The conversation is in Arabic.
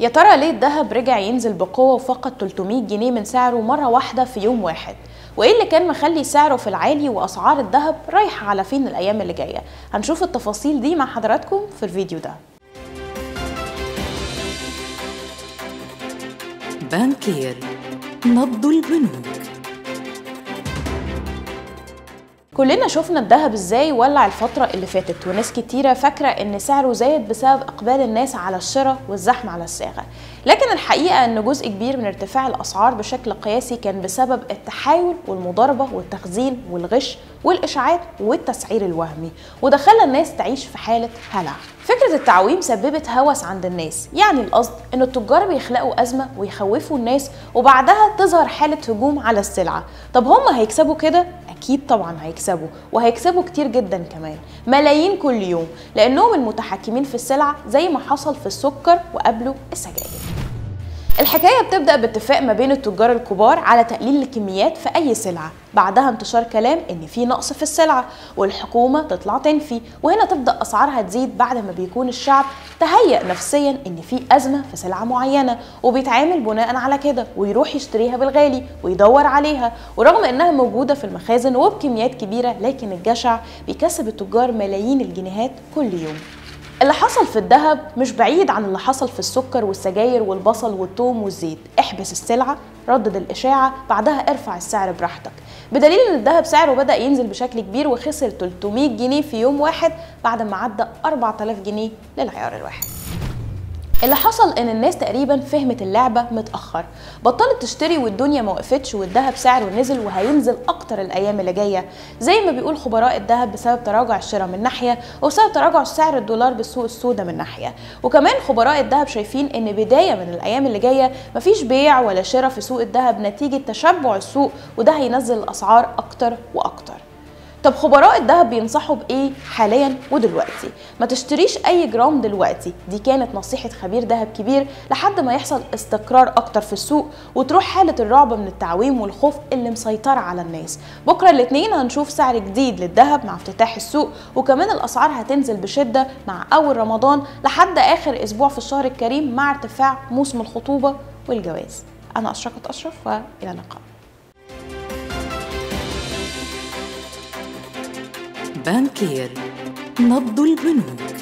يا ترى ليه الذهب رجع ينزل بقوة وفقد 300 جنيه من سعره مرة واحدة في يوم واحد؟ وايه اللي كان مخلي سعره في العالي واسعار الذهب رايحة على فين الايام اللي جاية؟ هنشوف التفاصيل دي مع حضراتكم في الفيديو ده. بانكير، نبض البنوك. كلنا شفنا الذهب ازاي ولع الفترة اللي فاتت، وناس كتيرة فاكرة ان سعره زايد بسبب اقبال الناس على الشراء والزحمة على الصاغة، لكن الحقيقة ان جزء كبير من ارتفاع الاسعار بشكل قياسي كان بسبب التحايل والمضاربة والتخزين والغش والاشاعات والتسعير الوهمي، وده خلى الناس تعيش في حالة هلع. فكرة التعويم سببت هوس عند الناس، يعني القصد ان التجار بيخلقوا ازمة ويخوفوا الناس وبعدها تظهر حالة هجوم على السلعة. طب هم هيكسبوا كده؟ اكيد طبعا هيكسبوا، وهيكسبوا كتير جدا كمان، ملايين كل يوم، لانهم المتحكمين في السلعة زي ما حصل في السكر وقبله السجاير. الحكاية بتبدأ باتفاق ما بين التجار الكبار على تقليل الكميات في أي سلعة، بعدها انتشار كلام إن في نقص في السلعة والحكومة تطلع تنفي، وهنا تبدأ أسعارها تزيد بعد ما بيكون الشعب تهيأ نفسيا إن في أزمة في سلعة معينة وبيتعامل بناء على كده ويروح يشتريها بالغالي ويدور عليها، ورغم إنها موجودة في المخازن وبكميات كبيرة لكن الجشع بيكسب التجار ملايين الجنيهات كل يوم. اللي حصل في الذهب مش بعيد عن اللي حصل في السكر والسجاير والبصل والثوم والزيت. احبس السلعة، ردد الإشاعة، بعدها ارفع السعر براحتك، بدليل ان الذهب سعره بدأ ينزل بشكل كبير وخسر 300 جنيه في يوم واحد بعد ما عدى 4000 جنيه للعيار الواحد. اللي حصل ان الناس تقريبا فهمت اللعبة متأخر، بطلت تشتري والدنيا ما وقفتش، والذهب سعره نزل وهينزل اكتر الايام اللي جاية زي ما بيقول خبراء الذهب بسبب تراجع الشراء من ناحية وبسبب تراجع سعر الدولار بالسوق السوداء من ناحية. وكمان خبراء الذهب شايفين ان بداية من الايام اللي جاية مفيش بيع ولا شراء في سوق الذهب نتيجة تشبع السوق، وده هينزل الاسعار اكتر واكتر. طب خبراء الذهب بينصحوا بايه حاليا ودلوقتي؟ ما تشتريش اي جرام دلوقتي، دي كانت نصيحة خبير ذهب كبير، لحد ما يحصل استقرار اكتر في السوق وتروح حالة الرعب من التعويم والخوف اللي مسيطرة على الناس. بكرة الاثنين هنشوف سعر جديد للذهب مع افتتاح السوق، وكمان الاسعار هتنزل بشدة مع اول رمضان لحد اخر اسبوع في الشهر الكريم مع ارتفاع موسم الخطوبة والجواز. انا اشرقت اشرف، والى اللقاء. بانكير، نبض البنوك.